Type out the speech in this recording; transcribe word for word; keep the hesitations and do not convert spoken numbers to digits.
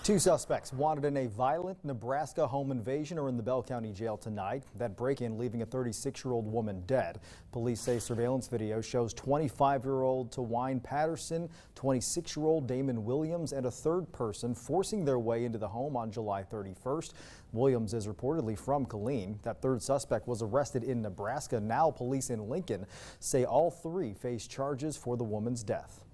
Two suspects wanted in a violent Nebraska home invasion are in the Bell County Jail tonight. That break-in leaving a thirty-six-year-old woman dead. Police say surveillance video shows twenty-five-year-old Tawine Patterson, twenty-six-year-old Damon Williams, and a third person forcing their way into the home on July thirty-first. Williams is reportedly from Killeen. That third suspect was arrested in Nebraska. Now police in Lincoln say all three face charges for the woman's death.